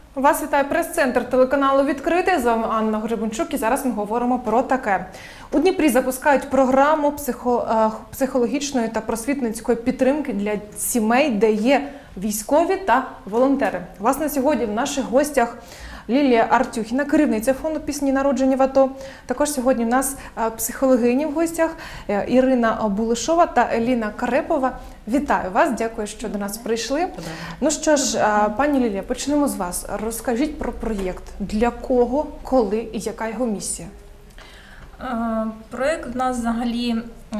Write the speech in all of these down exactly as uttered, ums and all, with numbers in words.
Вас вітає прес-центр телеканалу «Відкритий». З вами Анна Гребенчук і зараз ми говоримо про таке. У Дніпрі запускають програму психо, психологічної та просвітницької підтримки для сімей, де є військові та волонтери. Власне, сьогодні в наших гостях Лілія Артюхіна, керівниця фонду пісні «Народжені в АТО». Також сьогодні у нас психологині в гостях Ірина Булишова та Еліна Карепова. Вітаю вас, дякую, що до нас прийшли. Ну що ж, пані Лілія, почнемо з вас. Розкажіть про проєкт. Для кого, коли і яка його місія? Проєкт у нас взагалі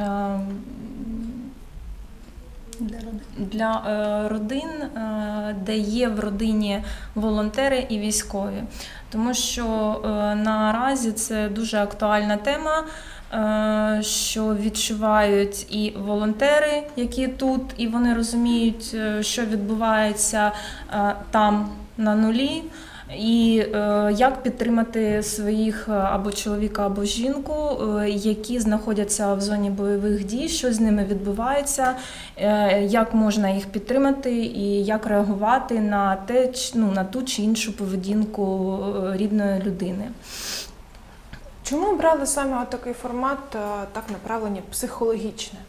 для родин, де є в родині волонтери і військові. Тому що наразі це дуже актуальна тема, що відчувають і волонтери, які тут, і вони розуміють, що відбувається там на нулі. І е, як підтримати своїх або чоловіка, або жінку, е, які знаходяться в зоні бойових дій, що з ними відбувається, е, як можна їх підтримати і як реагувати на, те, ну, на ту чи іншу поведінку рідної людини. Чому обрали саме такий формат, так направлення психологічне?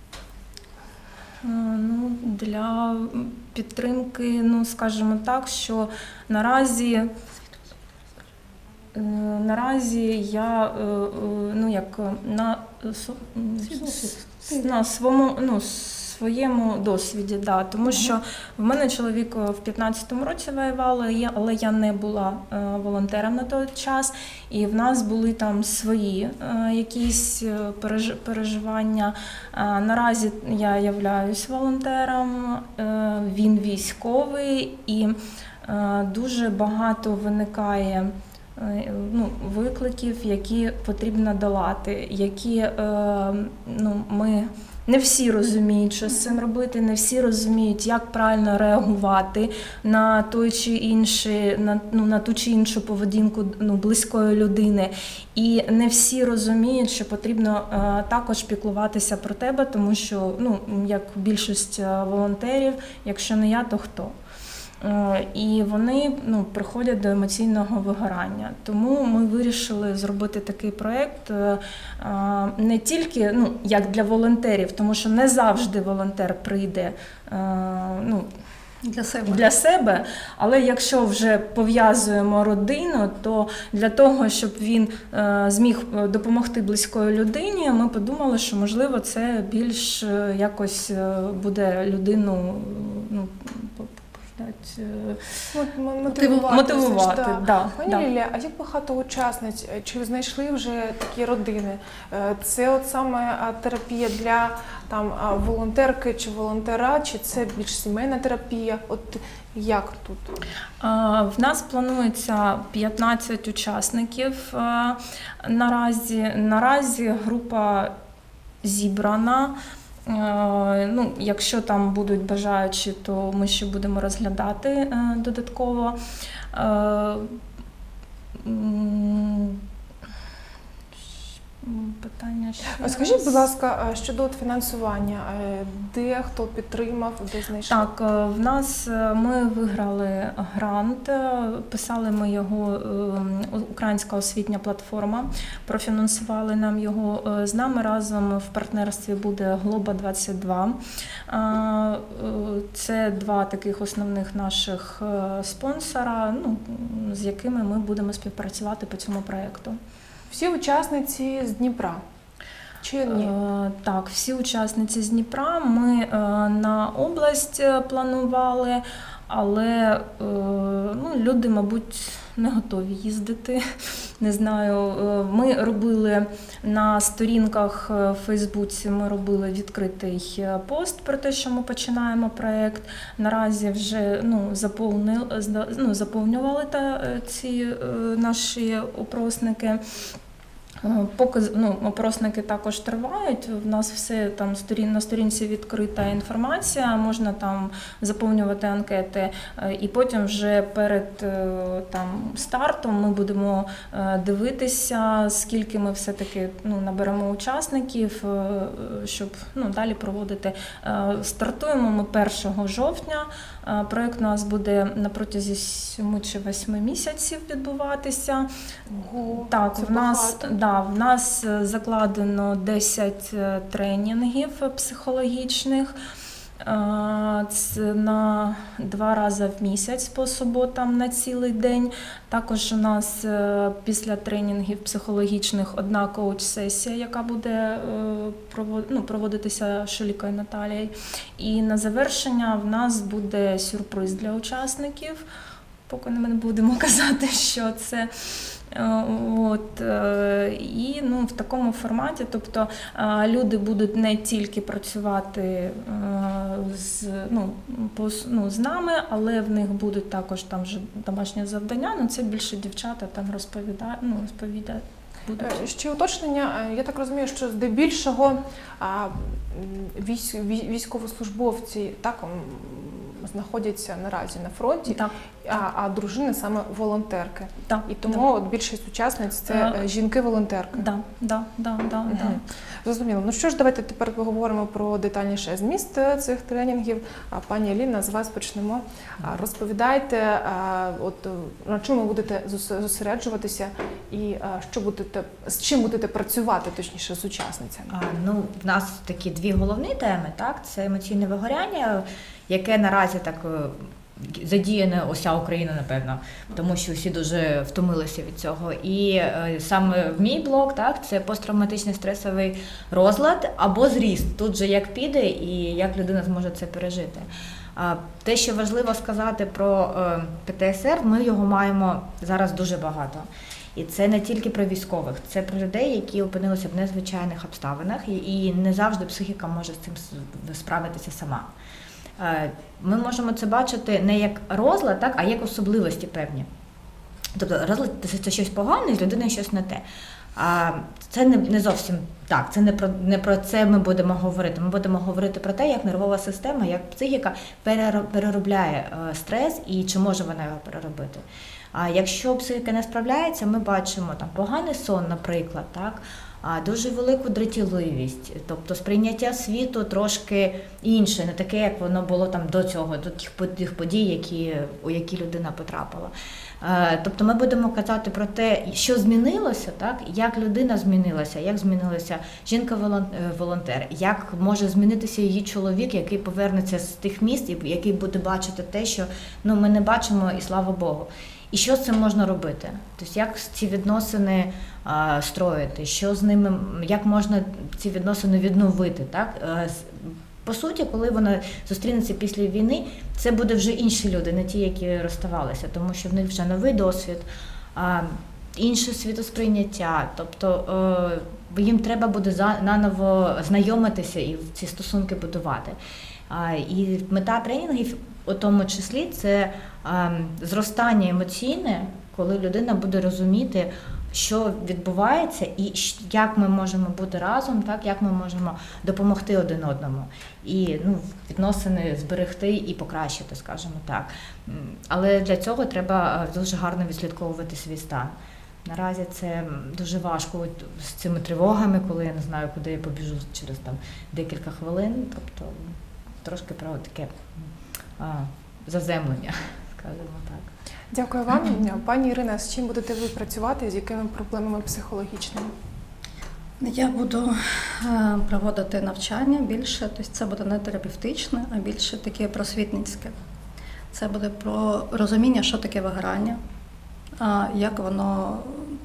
Ну, для підтримки, ну, скажімо так, що наразі, наразі я, ну, як на, на своєму, ну, своєму досвіді, да, тому що в мене чоловік в п'ятнадцятому році воював, але я не була волонтером на той час, і в нас були там свої якісь переживання. Наразі я являюсь волонтером, він військовий, і дуже багато виникає ну, викликів, які потрібно долати, які ну, ми... Не всі розуміють, що з цим робити, не всі розуміють, як правильно реагувати на той чи інший, на, ну, на ту чи іншу поведінку, ну, близької людини. І не всі розуміють, що потрібно е, також піклуватися про тебе, тому що, ну, як більшість волонтерів, якщо не я, то хто? І вони, ну, приходять до емоційного вигорання. Тому ми вирішили зробити такий проєкт не тільки, ну, як для волонтерів, тому що не завжди волонтер прийде, ну, Для себе. Для себе, але якщо вже пов'язуємо родину, то для того, щоб він е, зміг допомогти близької людині, ми подумали, що, можливо, це більш якось буде людину, ну, мотивувати. мотивувати. Да. Да, Пані да. Лілія, а як багато учасниць, чи ви знайшли вже такі родини? Це от саме терапія для там волонтерки чи волонтера, чи це більш сімейна терапія? От як тут? В нас планується п'ятнадцять учасників наразі. Наразі група зібрана. Ну, якщо там будуть бажаючі, то ми ще будемо розглядати додатково. Питання ще. Скажіть, будь ласка, щодо фінансування, де хто підтримав, де знайшли? Так, в нас ми виграли грант, писали ми його, Українська освітня платформа, профінансували нам його. З нами разом в партнерстві буде Глоба двадцять два. Це два таких основних наших спонсора, ну, з якими ми будемо співпрацювати по цьому проєкту. Всі учасниці з Дніпра? Чи ні? Так, всі учасниці з Дніпра. Ми на область планували, але ну, люди, мабуть, не готові їздити. Не знаю, ми робили на сторінках в Фейсбуці, ми робили відкритий пост про те, що ми починаємо проєкт. Наразі вже, ну, заповнили, ну, заповнювали та, ці наші опросники. Поки ну, опросники також тривають, в нас все там сторін, на сторінці відкрита інформація, можна там заповнювати анкети, і потім вже перед там стартом ми будемо дивитися, скільки ми все-таки ну, наберемо учасників, щоб ну, далі проводити. Стартуємо ми першого жовтня, проєкт у нас буде на протязі семи чи восьми місяців відбуватися. Ого, так, це в нас, багато. да, в нас закладено десять тренінгів психологічних. Це на два рази в місяць по суботам на цілий день. Також у нас після тренінгів психологічних одна коуч-сесія, яка буде ну, проводитися Шулікою Наталією. І на завершення в нас буде сюрприз для учасників. Поки ми не будемо казати, що це. От, і ну, в такому форматі, тобто люди будуть не тільки працювати з, ну, по, ну, з нами, але в них будуть також там вже домашнє завдання, ну це більше дівчата там розповідають, ну, розповідають. Будуть. Ще уточнення, я так розумію, що здебільшого військовослужбовці так знаходяться наразі на фронті, так, а, так. а дружини саме волонтерки. Так, і тому да. от більшість учасниць це а, жінки-волонтерки. Да, да, да, да, угу. да. Зрозуміло. Ну що ж, давайте тепер поговоримо про детальніше зміст цих тренінгів. Пані Аліна, з вас почнемо. Розповідайте, от на чому будете зосереджуватися і що будете, з чим будете працювати, точніше, з учасницями? А, ну, в нас такі дві головні теми, так? Це емоційне вигоряння, яке наразі так задіяна уся Україна, напевно, тому що всі дуже втомилися від цього. І е, саме в мій блок, так, це посттравматичний стресовий розлад або зріст. Тут же як піде і як людина зможе це пережити. А, те, що важливо сказати про е, Пе Те Ес Ер, ми його маємо зараз дуже багато. І це не тільки про військових, це про людей, які опинилися в незвичайних обставинах, і, і не завжди психіка може з цим справитися сама. Ми можемо це бачити не як розлад, так, а як особливості певні. Тобто розлад – це щось погане, з людиною щось не те. А це не, не зовсім так, це не про, не про це ми будемо говорити. Ми будемо говорити про те, як нервова система, як психіка переробляє стрес і чи може вона його переробити. А якщо психіка не справляється, ми бачимо там поганий сон, наприклад, так, дуже велику дратівливість, тобто сприйняття світу трошки інше, не таке, як воно було там до цього, до тих подій, які, у які людина потрапила. Тобто ми будемо казати про те, що змінилося, так, як людина змінилася, як змінилася жінка-волонтер, як може змінитися її чоловік, який повернеться з тих міст, і який буде бачити те, що ну, ми не бачимо, і слава Богу. І що з цим можна робити? Тобто, як ці відносини а, строїти, що з ними, як можна ці відносини відновити, так? По суті, коли вона зустрінеться після війни, це буде вже інші люди, не ті, які розставалися, тому що в них вже новий досвід, а, інше світосприйняття, тобто е, їм треба буде за, наново знайомитися і ці стосунки будувати. А, і мета тренінгів у тому числі це а, зростання емоційне, коли людина буде розуміти, що відбувається і як ми можемо бути разом, так, як ми можемо допомогти один одному. І ну, відносини зберегти і покращити, скажімо так. Але для цього треба дуже гарно відслідковувати свій стан. Наразі це дуже важко з цими тривогами, коли я не знаю, куди я побіжу через там декілька хвилин. Тобто трошки про таке а, заземлення, скажімо так. Дякую вам. Пані Ірина, з чим будете ви працювати, з якими проблемами психологічними? Я буду проводити навчання більше, тобто це буде не терапевтичне, а більше таке просвітницьке. Це буде про розуміння, що таке вигорання, як воно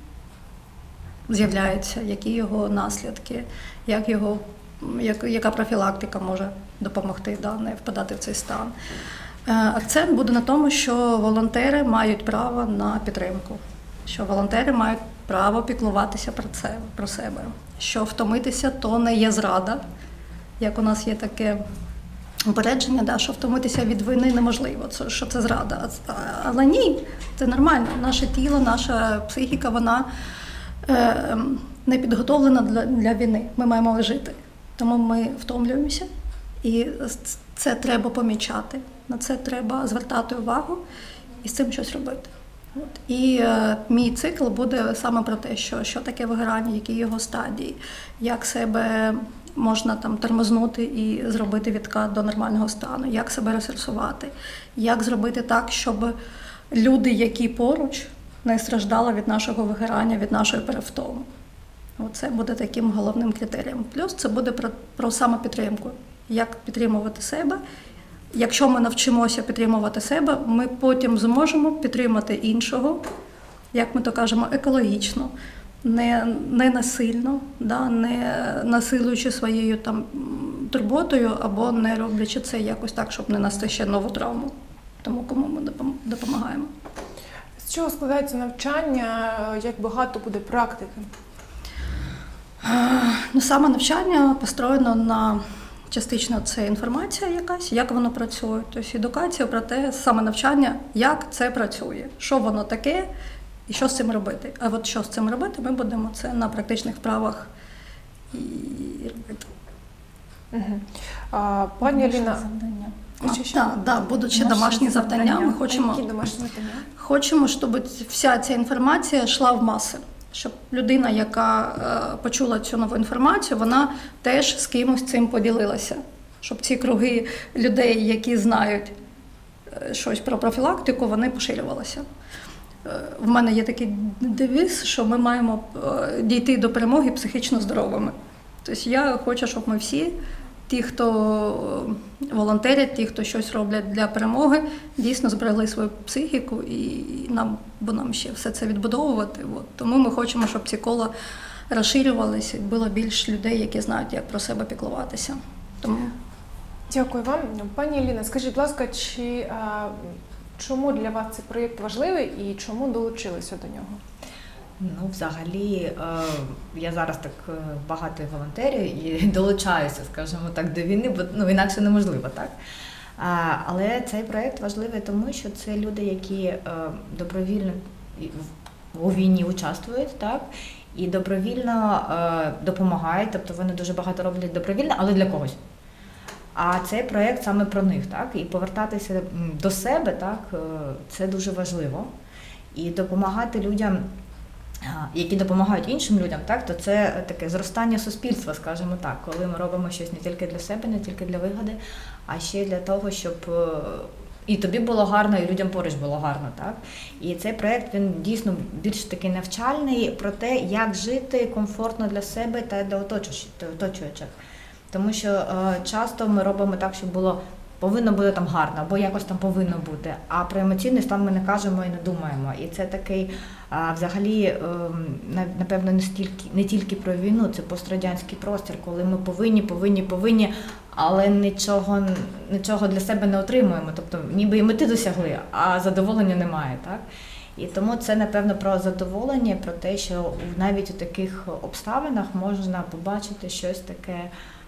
з'являється, які його наслідки, як його, як, яка профілактика може допомогти да, не впадати в цей стан. Акцент буде на тому, що волонтери мають право на підтримку, що волонтери мають право піклуватися про це, про себе, що втомитися – то не є зрада, як у нас є таке упередження, да, що втомитися від війни неможливо, це, що це зрада. Але ні, це нормально. Наше тіло, наша психіка, вона е, не підготовлена для, для війни. Ми маємо жити. Тому ми втомлюємося, і це треба помічати, на це треба звертати увагу і з цим щось робити. От. І е, мій цикл буде саме про те, що, що таке вигорання, які його стадії, як себе можна там тормознути і зробити відкат до нормального стану, як себе ресурсувати, як зробити так, щоб люди, які поруч, не страждали від нашого вигорання, від нашої перевтоми. Оце буде таким головним критерієм. Плюс це буде про, про самопідтримку, як підтримувати себе. Якщо ми навчимося підтримувати себе, ми потім зможемо підтримати іншого, як ми то кажемо, екологічно, не, не насильно, да, не насилуючи своєю там, турботою або не роблячи це якось так, щоб не нести ще нову травму. Тому кому ми допомагаємо. З чого складається навчання, як багато буде практики? Ну, саме навчання построєно на частично це інформація якась, як воно працює. Тобто едукація про те, саме навчання, як це працює, що воно таке і що з цим робити. А от що з цим робити, ми будемо це на практичних вправах і робити. Угу. А, пані Аліна, Так, да, будуть ще домашні завдання. завдання. Ми хочемо, які домашні завдання? Хочемо, щоб вся ця інформація йшла в маси. Щоб людина, яка е, почула цю нову інформацію, вона теж з кимось цим поділилася. Щоб ці круги людей, які знають е, щось про профілактику, вони поширювалися. Е, в мене є такий девіз, що ми маємо е, дійти до перемоги психічно здоровими. Тобто я хочу, щоб ми всі, ті, хто волонтерять, ті, хто щось роблять для перемоги, дійсно зберегли свою психіку, і нам, бо нам ще все це відбудовувати. От. Тому ми хочемо, щоб ці кола розширювалися, і було більше людей, які знають, як про себе піклуватися. Тому... Дякую вам. Пані Аліна, скажіть, будь ласка, чи, а, чому для вас цей проєкт важливий і чому долучилися до нього? Ну, взагалі, е, я зараз так е, багато волонтерів і долучаюся, скажімо так, до війни, бо ну, інакше неможливо, так? А, але цей проєкт важливий тому, що це люди, які е, добровільно у війні участвують, так? І добровільно е, допомагають, тобто вони дуже багато роблять добровільно, але для когось. А цей проєкт саме про них, так? І повертатися до себе, так, е, це дуже важливо. І допомагати людям, які допомагають іншим людям, так, то це таке зростання суспільства, скажімо так, коли ми робимо щось не тільки для себе, не тільки для вигоди, а ще для того, щоб і тобі було гарно, і людям поруч було гарно. Так? І цей проєкт, він дійсно більш такий навчальний про те, як жити комфортно для себе та для оточуючих. Тому що е, часто ми робимо так, щоб було повинно бути там гарно, або якось там повинно бути. А про емоційний стан ми не кажемо і не думаємо. І це такий, а, взагалі, напевно, не стільки, не тільки про війну, це пострадянський простір, коли ми повинні, повинні, повинні, але нічого, нічого для себе не отримуємо. Тобто, ніби і мети досягли, а задоволення немає, так? І тому це, напевно, про задоволення, про те, що навіть у таких обставинах можна побачити щось таке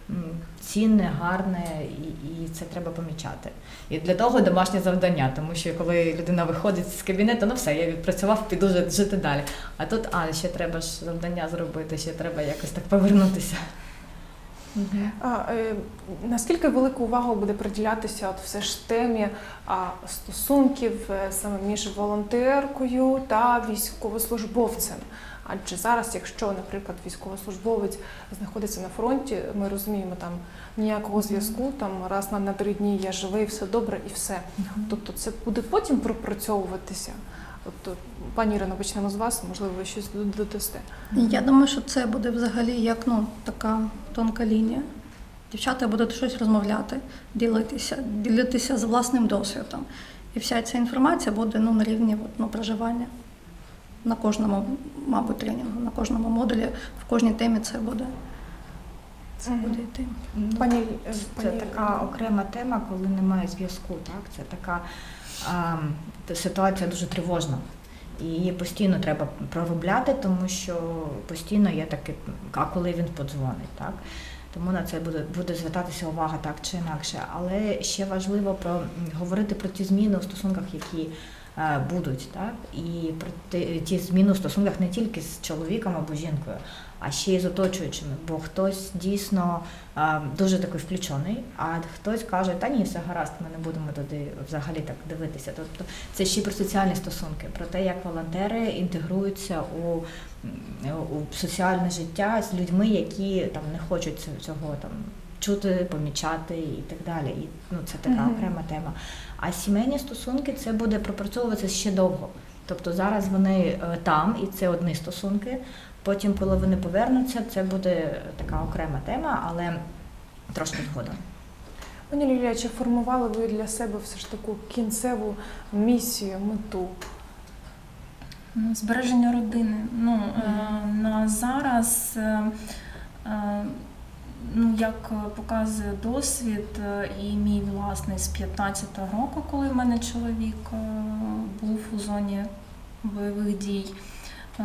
цінне, гарне, і, і це треба помічати. І для того домашнє завдання, тому що коли людина виходить з кабінету, ну все, я відпрацював, піду жити далі. А тут, а, ще треба ж завдання зробити, ще треба якось так повернутися. Угу. А, е, наскільки велику увагу буде приділятися от все ж темі а, стосунків е, саме між волонтеркою та військовослужбовцем? Адже зараз, якщо, наприклад, військовослужбовець знаходиться на фронті, ми розуміємо, там ніякого зв'язку, там раз на, на три дні я живий, все добре і все. Mm-hmm. Тобто це буде потім пропрацьовуватися. От, пані Ірино, почнемо з вас, можливо, ви щось додасте. Я думаю, що це буде взагалі як ну, така тонка лінія. Дівчата будуть щось розмовляти, ділитися, ділитися з власним досвідом. І вся ця інформація буде ну, на рівні ну, проживання. На кожному, мабуть, тренінгу, на кожному модулі, в кожній темі це буде, це буде йти. Ну, пані, це пані... така окрема тема, коли немає зв'язку. Так? Це така а, ситуація дуже тривожна. І її постійно треба проробляти, тому що постійно є таке, а коли він подзвонить. Так? Тому на це буде, буде звертатися увага так чи інакше. Але ще важливо про, говорити про ті зміни у стосунках, які е, будуть, так? І про те- ті зміни в стосунках не тільки з чоловіком або жінкою, а ще й з оточуючими, бо хтось дійсно е, дуже такий включений, а хтось каже, та ні, все гаразд, ми не будемо туди взагалі так дивитися. Тобто це ще й про соціальні стосунки, про те, як волонтери інтегруються у, у соціальне життя з людьми, які там не хочуть цього там чути, помічати і так далі. І ну, це така Мгм. окрема тема. А сімейні стосунки це буде пропрацьовуватися ще довго. Тобто зараз вони е, там, і це одні стосунки. Потім, коли вони повернуться, це буде така окрема тема, але трошки згодом. Пані Лілія, чи формували ви для себе все ж таку кінцеву місію, мету? Ну, збереження родини. Ну, е, на зараз, е, е, ну, як показує досвід е, і мій власний з п'ятнадцятого року, коли в мене чоловік е, був у зоні бойових дій, е,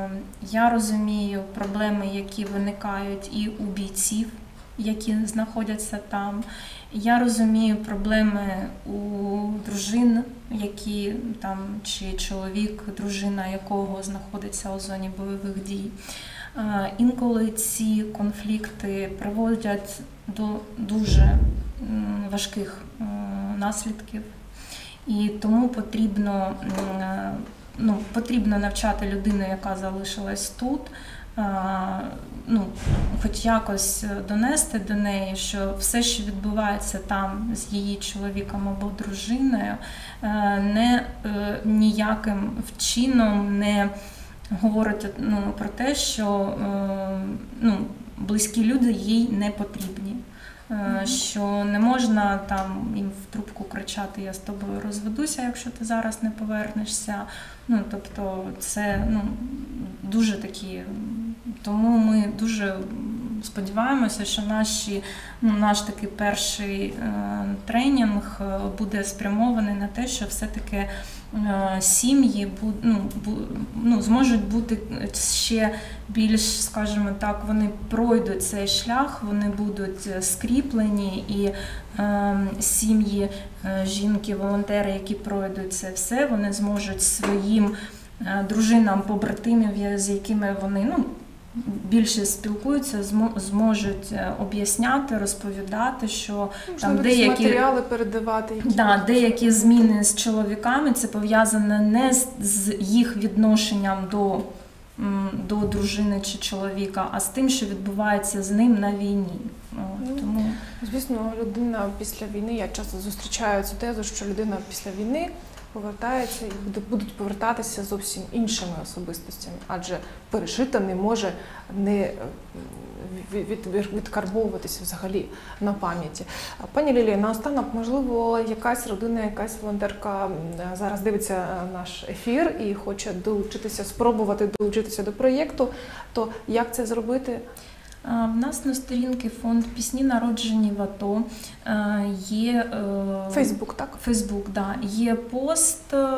я розумію проблеми, які виникають і у бійців, які знаходяться там. Я розумію проблеми у дружин, які там, чи чоловік, дружина якого знаходиться у зоні бойових дій. Е, Інколи ці конфлікти приводять до дуже м, важких е, наслідків. І тому потрібно, м, е, ну, потрібно навчати людину, яка залишилась тут, е, ну, хоч якось донести до неї, що все, що відбувається там з її чоловіком або дружиною, е, не е, ніяким вчином не говорить ну, про те, що е, ну, близькі люди їй не потрібні. Е, Що не можна там їм в трубку кричати: я з тобою розведуся, якщо ти зараз не повернешся. Ну, тобто це ну, дуже такі. Тому ми дуже сподіваємося, що наші, ну, наш такий перший е, тренінг буде спрямований на те, що все-таки е, сім'ї буд, ну, бу, ну, зможуть бути ще більш, скажімо так, вони пройдуть цей шлях, вони будуть скріплені, і е, сім'ї, е, жінки, волонтери, які пройдуть це все, вони зможуть своїм е, дружинам, побратимів, з якими вони ну, більше спілкуються, змо- зможуть об'ясняти, розповідати, що там Можливо, якісь деякі матеріали передавати. Які Да, деякі зміни з чоловіками це пов'язане не з, з їх відношенням до, м, до дружини чи чоловіка, а з тим, що відбувається з ним на війні. От, Ну, тому Звісно, людина після війни, я часто зустрічаю цю тезу, що людина після війни повертається і буде, будуть повертатися зовсім іншими особистостями, адже пережита не може не е, від, від, відкарбовуватися взагалі на пам'яті. А, Пані Лілія, наостанок, можливо, якась родина, якась волонтерка м, зараз дивиться наш ефір і хоче долучитися, спробувати долучитися до проєкту, то як це зробити? А, В нас на сторінці фонд «Пісні, народжені в АТО» е, є е, Фейсбук, так? Фейсбук, да, є пост е,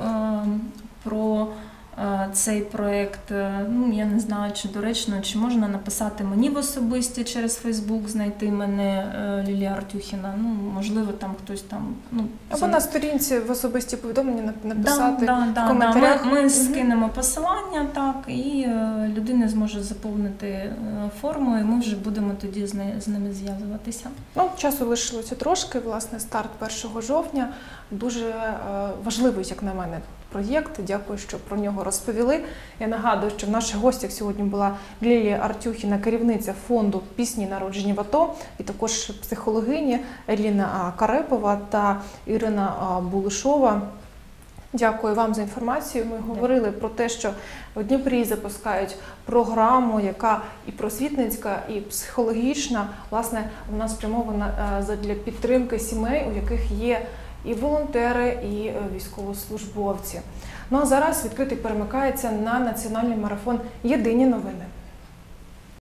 про е, цей проєкт. Е, Ну, я не знаю, чи доречно, чи можна написати мені в особисті через Фейсбук, знайти мене е, Лілія Артюхіна. Ну, можливо, там хтось там. Ну, Або це- на сторінці в особисті повідомлення нап- написати Да, да, да, в коментарях. да. Ми, ми Мгм. скинемо посилання, так, і е, людина зможе заповнити е, форму, і ми вже будемо тоді з, не, з ними зв'язуватися. Ну, часу лишилося трошки, власне, старт першого жовтня. Дуже е, важливий, як на мене, проєкт. Дякую, що про нього розповіли. Я нагадую, що в наших гостях сьогодні була Лілія Артюхіна, керівниця фонду «Пісні, народжені в АТО», і також психологині Еліна Карепова та Ірина Булишова. Дякую вам за інформацію. Ми говорили про те, що в Дніпрі запускають програму, яка і просвітницька, і психологічна, власне, вона спрямована е, для підтримки сімей, у яких є і волонтери, і е, військовослужбовці. Ну а зараз відкритий перемикається на національний марафон «Єдині новини».